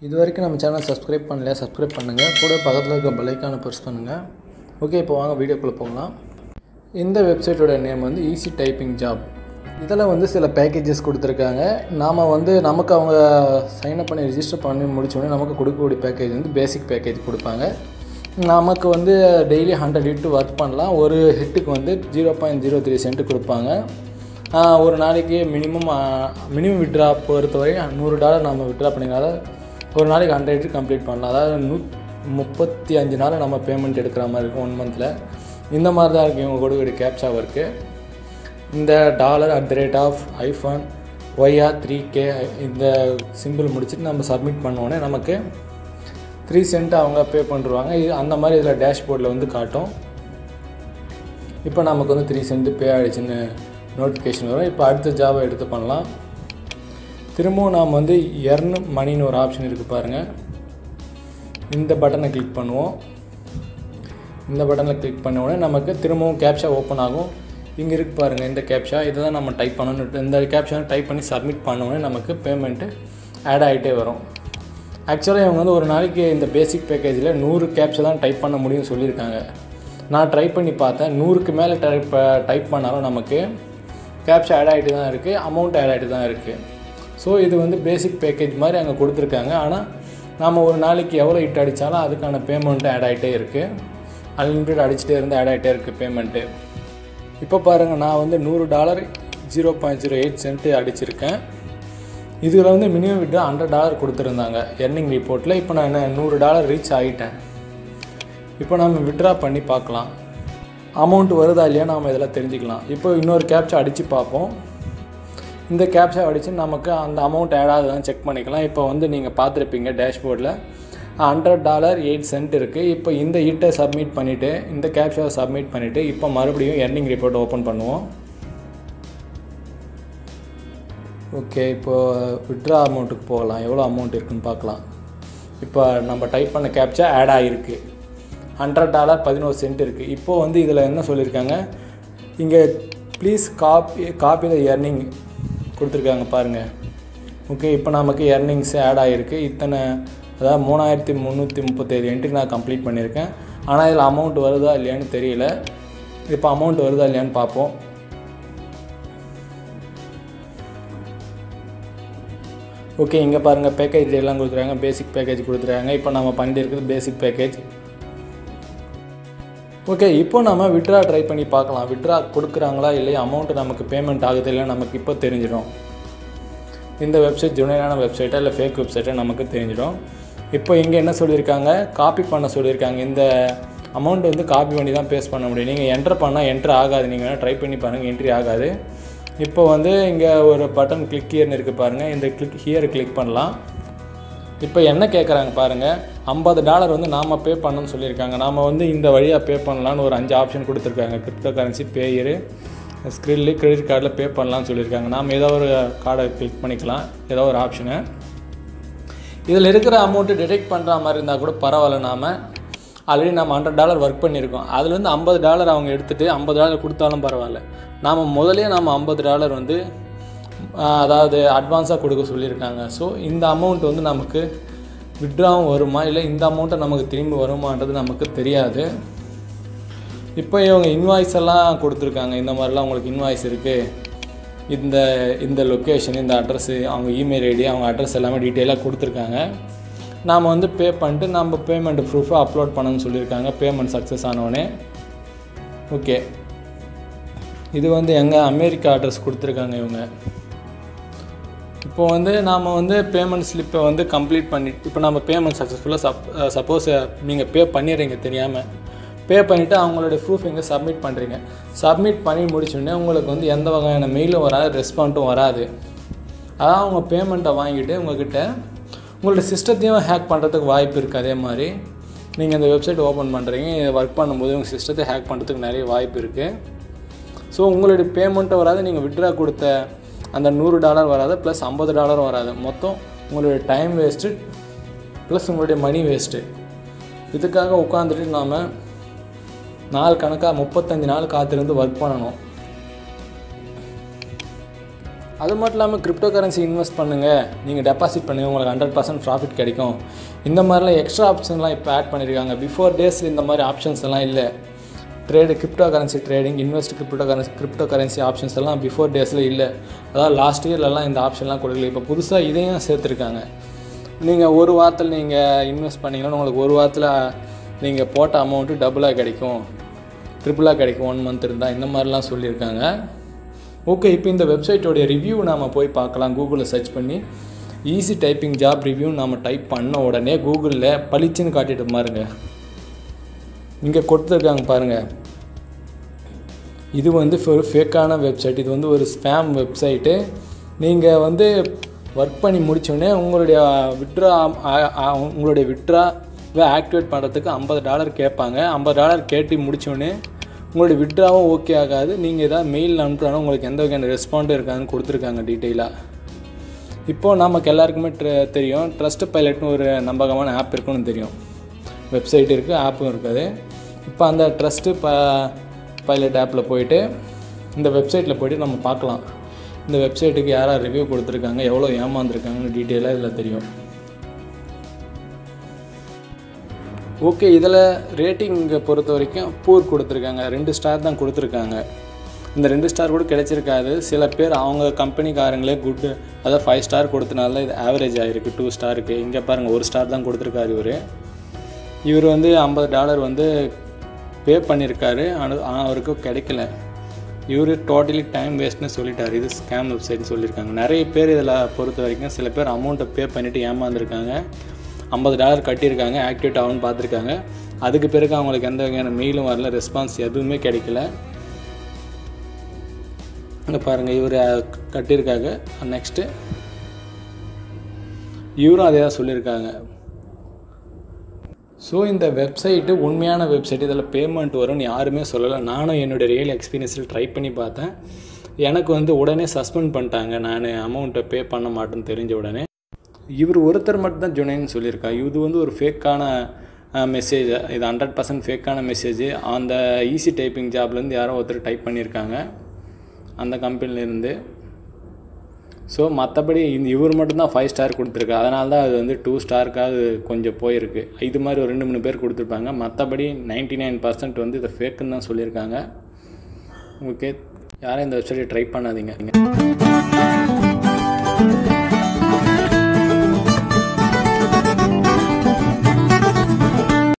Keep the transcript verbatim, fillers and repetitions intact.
இதுவரைக்கும் நம்ம சேனலை சப்ஸ்கிரைப் பண்ணலையா சப்ஸ்கிரைப் பண்ணுங்கள், கூட பக்கத்தில் இருக்க பெல் ஐகானை ப்ரெஸ் பண்ணுங்கள். ஓகே, இப்போ வாங்க வீடியோக்குள்ளே போகலாம். இந்த வெப்சைட்டோட நேம் வந்து ஈஸி டைப்பிங் ஜாப். இதில் வந்து சில பேக்கேஜஸ் கொடுத்துருக்காங்க. நாம் வந்து நமக்கு அவங்க சைன்அப் பண்ணி ரிஜிஸ்டர் பண்ணி முடிச்சோடனே நமக்கு கொடுக்கக்கூடிய பேக்கேஜ் வந்து பேசிக் பேக்கேஜ் கொடுப்பாங்க. நமக்கு வந்து டெய்லி ஹண்ட்ரட் ஹிட்டு ஒர்க் பண்ணலாம். ஒரு ஹிட்டுக்கு வந்து zero point zero three cent கொடுப்பாங்க. ஒரு நாளைக்கு மினிமம் மினிமம் விட்ரா பொறுத்தவரை நூறு டாலர் நம்ம விட்ரா பண்ணிங்கனால ஒரு நாளைக்கு ஹண்ட்ரட் ஹிட்டு கம்ப்ளீட் பண்ணலாம். அதாவது நூ முப்பத்தி அஞ்சு நாள் நம்ம பேமெண்ட் எடுக்கிற மாதிரி இருக்கும் ஒன் மந்தில். இந்த மாதிரி தான் இருக்குது இவங்க கொடுக்கக்கூடிய கேப்சா ஒர்க்கு. இந்த dollar at the rate of iPhone YR three K இந்த சிம்பிள் முடிச்சுட்டு நம்ம சப்மிட் பண்ணோடனே நமக்கு த்ரீ சென்ட் அவங்க பே பண்ணிடுவாங்க. இது அந்த மாதிரி இதில் டேஷ்போர்டில் வந்து காட்டும். இப்போ நமக்கு வந்து த்ரீ சென்ட் பே ஆகிடுச்சின்னு நோட்டிஃபிகேஷன் வரும். இப்போ அடுத்த ஜாபை எடுத்து பண்ணலாம். திரும்பவும் நாம் வந்து எர்ன் மணின்னு ஒரு ஆப்ஷன் இருக்குது பாருங்கள். இந்த பட்டனை கிளிக் பண்ணுவோம். இந்த பட்டனில் கிளிக் பண்ண உடனே நமக்கு திரும்பவும் கேப்ஷா ஓப்பன் ஆகும். இங்கே இருக்குது பாருங்கள் இந்த கேப்ஷா, இதை தான் நம்ம டைப் பண்ணணும். இந்த கேப்ஷா டைப் பண்ணி சப்மிட் பண்ணோடனே நமக்கு பேமெண்ட்டு ஆட் ஆகிட்டே வரும். ஆக்சுவலாக இவங்க வந்து ஒரு நாளைக்கு இந்த பேசிக் பேக்கேஜில் நூறு கேப்ஷா தான் டைப் பண்ண முடியும்னு சொல்லியிருக்காங்க. நான் ட்ரை பண்ணி பார்த்தேன். நூறுக்கு மேலே டைப் டைப் பண்ணாலும் நமக்கு கேப்ஷா ஆட் ஆகிட்டு தான் இருக்குது, அமௌண்ட் ஆட் ஆகிட்டு தான் இருக்குது. ஸோ இது வந்து பேசிக் பேக்கேஜ் மாதிரி அங்கே கொடுத்துருக்காங்க. ஆனால் நாம் ஒரு நாளைக்கு எவ்வளோ ஹிட் அடித்தாலும் அதுக்கான பேமெண்ட்டு ஆட் ஆகிட்டே இருக்குது. அன்லிமிட்டட் அடிச்சுட்டே இருந்து ஆட் ஆகிட்டே இருக்குது பேமெண்ட்டு. இப்போ பாருங்கள், நான் வந்து நூறு dollar zero point zero eight cent அடிச்சிருக்கேன். இதில் வந்து மினிமம் விட்ரா ஹண்ட்ரட் டாலர் கொடுத்துருந்தாங்க எர்னிங் ரிப்போர்ட்டில். இப்போ நான் என்ன நூறு டாலர் ரீச் ஆகிட்டேன். இப்போ நம்ம விட்ரா பண்ணி பார்க்கலாம், அமௌண்ட் வருதா இல்லையா நாம் இதெல்லாம் தெரிஞ்சுக்கலாம். இப்போ இன்னொரு கேப்சா அடித்து பார்ப்போம். இந்த கேப்சா அடித்து நமக்கு அந்த அமௌண்ட் ஆட் ஆகுதுன்னு செக் பண்ணிக்கலாம். இப்போ வந்து நீங்கள் பார்த்துருப்பீங்க டேஷ்போர்டில் ஹண்ட்ரட் டாலர் எயிட் சென்ட் இருக்குது. இப்போ இந்த ஹிட்டை சப்மிட் பண்ணிவிட்டு இந்த கேப்சாவை சப்மிட் பண்ணிவிட்டு இப்போ மறுபடியும் எர்னிங் ரிப்போர்ட் ஓப்பன் பண்ணுவோம். ஓகே, இப்போது விட்ரா அமௌண்ட்டுக்கு போகலாம். எவ்வளோ அமௌண்ட் இருக்குதுன்னு பார்க்கலாம். இப்போ நம்ம டைப் பண்ண கேப்சா ஆட் ஆகிருக்கு. ஹண்ட்ரட் டாலர் பதினோரு சென்ட் இருக்குது. இப்போது வந்து இதில் என்ன சொல்லியிருக்காங்க, இங்கே please copy copy the earning கொடுத்துருக்காங்க பாருங்கள். ஓகே, இப்போ நமக்கு எர்னிங்ஸ் ஆட் ஆகிருக்கு. இத்தனை அதாவது மூணாயிரத்தி முந்நூற்றி முப்பத்தேழு என்ட்ரி நான் கம்ப்ளீட் பண்ணியிருக்கேன். ஆனால் இதில் அமௌண்ட் வருதா இல்லையான்னு தெரியல. இப்போ அமௌண்ட் வருதா இல்லையான்னு பார்ப்போம். ஓகே, இங்கே பாருங்கள் பேக்கேஜ் எல்லாம் கொடுத்துருக்காங்க. பேசிக் பேக்கேஜ் கொடுத்துருக்காங்க. இப்போ நம்ம பண்ணிட்டு இருக்குது பேசிக் பேக்கேஜ். ஓகே, இப்போ நம்ம விட்ரா ட்ரை பண்ணி பார்க்கலாம். விட்ரா கொடுக்குறாங்களா இல்லையா, அமௌண்ட்டு நமக்கு பேமெண்ட் ஆகுது இல்லையா நமக்கு இப்போ தெரிஞ்சிடும். இந்த வெப்சைட் ஜெனுயினான வெப்சைட்டாக இல்லை ஃபேக் வெப்சைட்டாக நமக்கு தெரிஞ்சிடும். இப்போ இங்கே என்ன சொல்லியிருக்காங்க, காப்பி பண்ண சொல்லியிருக்காங்க. இந்த அமௌண்ட் வந்து காப்பி பண்ணி தான் பேஸ்ட் பண்ண முடியும். நீங்கள் என்ட்ரு பண்ணால் என்ட்ரு ஆகாது. நீங்கள் வேணால் ட்ரை பண்ணி பாருங்கள், என்ட்ரி ஆகாது. இப்போ வந்து இங்கே ஒரு பட்டன் கிளிக் ஹியர்னு இருக்குது பாருங்கள். இந்த கிளிக் ஹியர் கிளிக் பண்ணலாம். இப்போ என்ன கேட்குறாங்க பாருங்கள், ஐம்பது டாலர் வந்து நாம் பே பண்ணணும்னு சொல்லியிருக்காங்க. நாம் வந்து இந்த வழியாக பே பண்ணலான்னு ஒரு அஞ்சு ஆப்ஷன் கொடுத்துருக்காங்க. கிரிப்டோ கரன்சி, பேயரு, ஸ்க்ரில்லு, கிரெடிட் கார்டில் பே பண்ணலான்னு சொல்லியிருக்காங்க. நாம் ஏதோ ஒரு கார்டை கிளிக் பண்ணிக்கலாம், ஏதோ ஒரு ஆப்ஷனு. இதில் இருக்கிற அமௌண்ட்டு டிடெக்ட் பண்ணுற மாதிரி இருந்தால் கூட பரவாயில்ல. நாம் ஆல்ரெடி நம்ம ஹண்ட்ரட் டாலர் ஒர்க் பண்ணியிருக்கோம். அதுலேருந்து ஐம்பது டாலர் அவங்க எடுத்துகிட்டு ஐம்பது டாலர் கொடுத்தாலும் பரவாயில்ல. நாம் முதலே நம்ம ஐம்பது டாலர் வந்து அதாவது அட்வான்ஸாக கொடுக்க சொல்லியிருக்காங்க. ஸோ இந்த அமௌண்ட் வந்து நமக்கு விட்ராவும் வருமா இல்லை இந்த அமௌண்ட்டை நமக்கு திரும்பி வருமானது நமக்கு தெரியாது. இப்போ இவங்க இன்வாய்ஸ் எல்லாம் கொடுத்துருக்காங்க. இந்த மாதிரிலாம் உங்களுக்கு இன்வாய்ஸ் இருக்குது. இந்த இந்த லொக்கேஷன், இந்த அட்ரஸ்ஸு, அவங்க இமெயில் ஐடி, அவங்க அட்ரஸ் எல்லாமே டீட்டெயிலாக கொடுத்துருக்காங்க. நாம் வந்து பே பண்ணிட்டு நம்ம பேமெண்ட் ப்ரூஃபை அப்லோட் பண்ணணும்னு சொல்லியிருக்காங்க. பேமெண்ட் சக்ஸஸ் ஆனோடனே ஓகே, இது வந்து எங்கள் அமெரிக்கா அட்ரஸ் கொடுத்துருக்காங்க இவங்க. இப்போ வந்து நாம் வந்து பேமெண்ட் ஸ்லிப்பை வந்து கம்ப்ளீட் பண்ணி இப்போ நம்ம பேமெண்ட் சக்ஸஸ்ஃபுல்லாக சப் சப்போஸ் நீங்கள் பே பண்ணிடுறீங்க தெரியாமல் பே பண்ணிவிட்டு அவங்களுடைய ப்ரூஃப் இங்கே சப்மிட் பண்ணுறீங்க. சப்மிட் பண்ணி முடிச்சோடனே உங்களுக்கு வந்து எந்த வகையான மெயிலும் வராது, ரெஸ்பாண்டும் வராது. அதான் அவங்க பேமெண்ட்டை வாங்கிட்டு உங்கள்கிட்ட உங்களோட சிஸ்டத்தையும் ஹேக் பண்ணுறதுக்கு வாய்ப்பு இருக்குது. அதே மாதிரி நீங்கள் இந்த வெப்சைட் ஓப்பன் பண்ணுறீங்க, ஒர்க் பண்ணும்போது உங்கள் சிஸ்டத்தை ஹேக் பண்ணுறதுக்கு நிறைய வாய்ப்பு இருக்குது. ஸோ உங்களுடைய பேமெண்ட்டை வராது, நீங்கள் விட்ரா கொடுத்த அந்த நூறு டாலர் வராது, ப்ளஸ் ஐம்பது டாலரும் வராது. மொத்தம் உங்களுடைய டைம் வேஸ்ட்டு ப்ளஸ் உங்களுடைய மணி வேஸ்ட்டு. இதுக்காக உட்காந்துட்டு நாம் நாள் கணக்காக முப்பத்தஞ்சு நாள் காத்திருந்து ஒர்க் பண்ணணும். அது மட்டும் இல்லாமல் கிரிப்டோ கரன்சி இன்வெஸ்ட் பண்ணுங்கள், நீங்கள் டெபாசிட் பண்ணுங்கள், உங்களுக்கு ஹண்ட்ரட் பர்சன்ட் ப்ராஃபிட் கிடைக்கும். இந்த மாதிரிலாம் எக்ஸ்ட்ரா ஆப்ஷன்லாம் இப்போ ஆட் பண்ணியிருக்காங்க. பிஃபோர் டேஸ் இந்த மாதிரி ஆப்ஷன்ஸ் எல்லாம் இல்லை. Trade crypto currency trading, invest crypto currency crypto currency options எல்லாம் பிஃபோர் டேஸில் இல்லை. அதாவது லாஸ்ட் இயர்லலாம் இந்த ஆப்ஷன்லாம் கொடுக்கல. இப்போ புதுசாக இதையும் சேர்த்துருக்காங்க. நீங்கள் ஒரு வாரத்தில் நீங்கள் இன்வெஸ்ட் பண்ணிங்கன்னா உங்களுக்கு ஒரு வாரத்தில் நீங்கள் போட்ட அமௌண்ட்டு டபுளாக கிடைக்கும், ட்ரிபிளாக கிடைக்கும் ஒன் மந்த் இருந்தால், இந்த மாதிரிலாம் சொல்லியிருக்காங்க. ஓகே, இப்போ இந்த வெப்சைட்டோடைய ரிவ்யூ நாம் போய் பார்க்கலாம். கூகுளில் சர்ச் பண்ணி ஈஸி டைப்பிங் ஜாப் ரிவ்யூ நாம் டைப் பண்ண உடனே கூகுளில் பளிச்சுன்னு காட்டிட்டு பாருங்க. இங்கே கொடுத்துருக்காங்க பாருங்கள். இது வந்து ஒரு ஃபேக்கான வெப்சைட், இது வந்து ஒரு ஸ்பேம் வெப்சைட்டு. நீங்கள் வந்து ஒர்க் பண்ணி முடித்தோடனே உங்களுடைய விட்ரா உங்களுடைய விட்ராவை ஆக்டிவேட் பண்ணுறதுக்கு ஐம்பது டாலர் கேட்பாங்க. ஐம்பது டாலர் கேட்டு முடித்தோடனே உங்களுடைய விட்ராவும் ஓகே ஆகாது. நீங்கள் எதாவது மெயில் அனுப்புறாலும் உங்களுக்கு எந்த வகையான ரெஸ்பாண்டும் இருக்காதுன்னு கொடுத்துருக்காங்க டீட்டெயிலாக. இப்போது நமக்கு எல்லாருக்குமே தெரியும் ட்ரஸ்ட் பைலட்னு ஒரு நம்பகமான ஆப் இருக்குன்னு தெரியும். வெப்சைட் இருக்குது, ஆப்பும் இருக்குது. இப்போ அந்த ட்ரஸ்ட்டு ப பைலட் ஆப்பில் போய்ட்டு இந்த வெப்சைட்டில் போய்ட்டு நம்ம பார்க்கலாம். இந்த வெப்சைட்டுக்கு யாராவது ரிவ்யூ கொடுத்துருக்காங்க, எவ்வளோ ஏமாந்துருக்காங்கன்னு டீட்டெயிலாக இதில் தெரியும். ஓகே, இதில் ரேட்டிங்கை பொறுத்த வரைக்கும் பூர் கொடுத்துருக்காங்க. ரெண்டு ஸ்டார் தான் கொடுத்துருக்காங்க. இந்த ரெண்டு ஸ்டார் கூட கிடைச்சிருக்காது. சில பேர் அவங்க கம்பெனிக்காரங்களே குட்டு, அதாவது ஃபைவ் ஸ்டார் கொடுத்தனால இது ஆவரேஜ் ஆகிருக்கு டூ ஸ்டாருக்கு. இங்கே பாருங்கள், ஒரு ஸ்டார் தான் கொடுத்துருக்காரு இவர். இவர் வந்து ஐம்பது டாலர் வந்து பே பண்ணியிருக்காரு, ஆனால் அவருக்கு கிடைக்கல. இவர் டோட்டலி டைம் வேஸ்ட்னு சொல்லிட்டார். இது ஸ்கேம் வெப்சைட்னு சொல்லியிருக்காங்க. நிறைய பேர் இதில் பொறுத்த வரைக்கும் சில பேர் அமௌண்ட்டை பே பண்ணிவிட்டு ஏமாந்துருக்காங்க. ஐம்பது டாலர் கட்டியிருக்காங்க, ஆக்டிவேட் ஆகும்னு பார்த்துருக்காங்க. அதுக்கு பிறகு அவங்களுக்கு எந்த வகையான மெயிலும் வரல, ரெஸ்பான்ஸ் எதுவுமே கிடைக்கல. இங்கே பாருங்கள், இவர் கட்டியிருக்காங்க. நெக்ஸ்ட்டு இவரும் அதே தான் சொல்லியிருக்காங்க. ஸோ இந்த வெப்சைட்டு உண்மையான வெப்சைட், இதில் பேமெண்ட் வரும்னு யாருமே சொல்லலை. நானும் என்னுடைய ரியல் எக்ஸ்பீரியன்ஸில் ட்ரை பண்ணி பார்த்தேன். எனக்கு வந்து உடனே சஸ்பெண்ட் பண்ணிட்டாங்க, நான் அமௌண்ட்டை பே பண்ண மாட்டேன்னு தெரிஞ்ச உடனே. இவர் ஒருத்தர் மட்டும் தான் ஜொனேன்னு சொல்லியிருக்கா. இது வந்து ஒரு ஃபேக்கான மெசேஜ், இது ஹண்ட்ரட் பர்சன்ட் ஃபேக்கான மெசேஜ். அந்த ஈஸி டைப்பிங் ஜாப்லேருந்து யாரோ ஒருத்தர் டைப் பண்ணியிருக்காங்க அந்த கம்பெனிலேருந்து. ஸோ மற்றபடி இந்த இவர் மட்டும்தான் ஃபைவ் ஸ்டார் கொடுத்துருக்கு. அதனால தான் அது வந்து டூ ஸ்டாருக்காக கொஞ்சம் போயிருக்கு. இது மாதிரி ஒரு ரெண்டு மூணு பேர் கொடுத்துருப்பாங்க. மற்றபடி நைன்ட்டி நைன் பர்சன்ட் வந்து இதை ஃபேக்குன்னு தான் சொல்லியிருக்காங்க. ஓகே, யாரும் இந்த வெப்சைட்டை ட்ரை பண்ணாதீங்க.